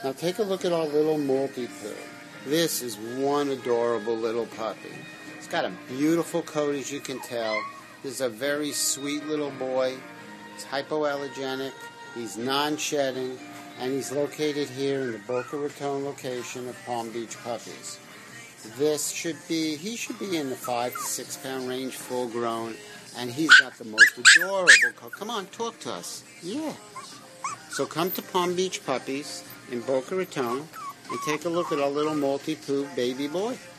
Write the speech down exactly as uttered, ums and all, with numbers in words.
Now take a look at our little Malti Poo. This is one adorable little puppy. He's got a beautiful coat, as you can tell. This is a very sweet little boy. He's hypoallergenic, he's non-shedding, and he's located here in the Boca Raton location of Palm Beach Puppies. This should be, he should be in the five to six pound range, full grown, and he's got the most adorable coat. Come on, talk to us. Yeah. So come to Palm Beach Puppies in Boca Raton and take a look at our little Maltepoo baby boy.